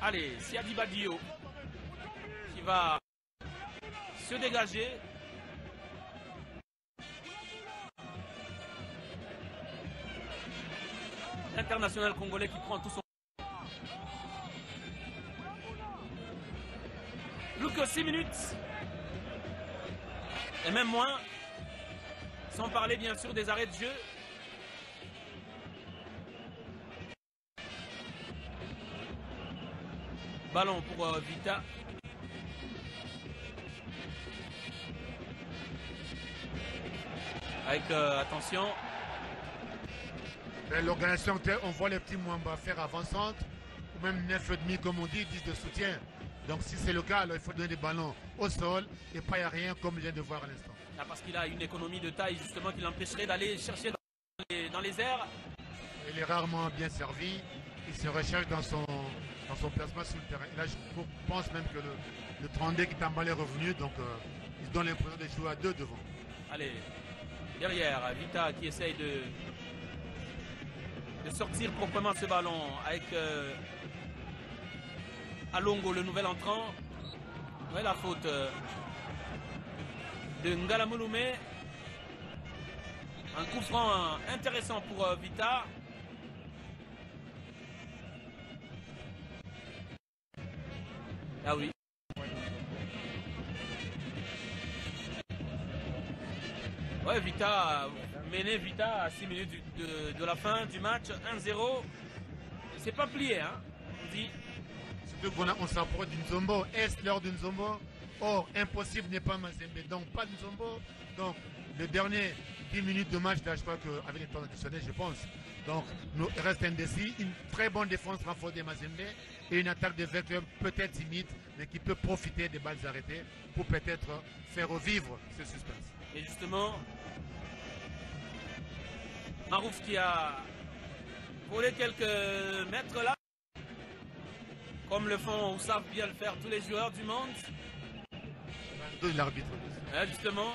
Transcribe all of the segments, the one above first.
Allez, Siadi Badio qui va se dégager. L'international congolais qui prend tout son... Plus que 6 minutes. Et même moins. Sans parler bien sûr des arrêts de jeu. Ballon pour Vita. Avec attention. L'organisation, on voit les petits Mwamba faire avant-centre, ou même 9,5 comme on dit, 10 de soutien. Donc si c'est le cas, alors il faut donner des ballons au sol et pas à rien comme je viens de voir à l'instant. Ah, parce qu'il a une économie de taille justement qui l'empêcherait d'aller chercher dans les airs. Il est rarement bien servi, il se recherche dans son placement sur le terrain. Et là je pense même que le 32 qui est en balle est revenu, donc il donne l'impression de jouer à 2 devant. Allez, derrière, Vita qui essaye de sortir proprement ce ballon avec Alongo, le nouvel entrant. Ouais, la faute de Ngala Mouloumé. Un coup franc intéressant pour Vita. Ah oui. Ouais, Vita, mené Vita à 6 minutes de la fin du match, 1-0. C'est pas plié, hein, on dit. Surtout qu'on s'approche d'une Zombo. Est l'heure d'une Zombo? Or, impossible n'est pas Mazembe, donc pas de Zombo. Donc, le dernier 10 minutes de match, là, je crois qu'avec les temps additionnels, je pense. Donc, nous reste indécis. Une très bonne défense renforcée de Mazembe et une attaque de Vecteur peut-être timide, mais qui peut profiter des balles arrêtées pour peut-être faire revivre ce suspense. Et justement, Marouf qui a volé quelques mètres là, comme le font ou savent bien le faire tous les joueurs du monde. De l'arbitre. Justement,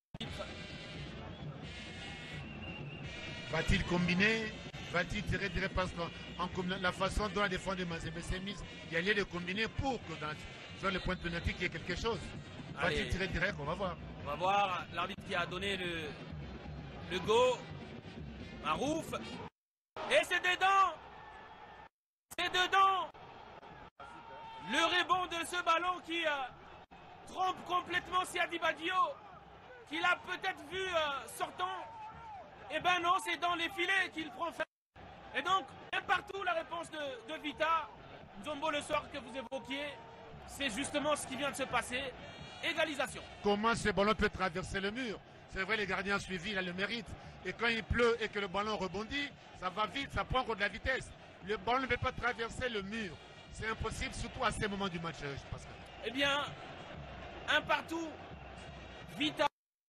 va-t-il combiner? Va-t-il tirer des passes en la façon dont la défense de Mazembe s'est mise? Il y a lieu de combiner pour que sur le point de pénalty qu'il y ait quelque chose. Va-t-il tirer direct? On va voir. On va voir l'arbitre qui a donné le go. Marouf. Et c'est dedans. C'est dedans. Le rebond de ce ballon qui trompe complètement Siadi Badio, qu'il a peut-être vu sortant. Eh ben non, c'est dans les filets qu'il prend fin. Et donc, partout la réponse de Vita. Zombo, le soir que vous évoquiez, c'est justement ce qui vient de se passer. Égalisation. Comment ce ballon peut traverser le mur? C'est vrai, les gardiens suivis, il a le mérite. Et quand il pleut et que le ballon rebondit, ça va vite, ça prend encore de la vitesse. Le ballon ne peut pas traverser le mur. C'est impossible, surtout à ces moments du match, Pascal. Eh bien, un partout. Vita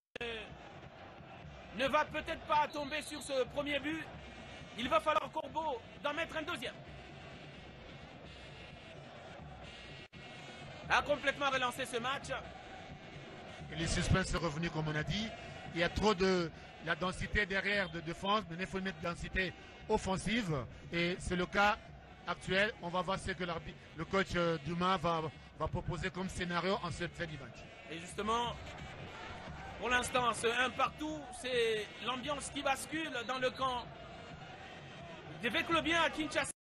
ne va peut-être pas tomber sur ce premier but. Il va falloir Corbeau d'en mettre un deuxième. A complètement relancé ce match. Et les suspens sont revenus, comme on a dit. Il y a trop de la densité derrière de défense, mais il faut mettre de densité offensive. Et c'est le cas actuel. On va voir ce que le coach Dumas va proposer comme scénario en cette fin du match. Et justement, pour l'instant, ce 1 partout, c'est l'ambiance qui bascule dans le camp des Véclobiens à Kinshasa.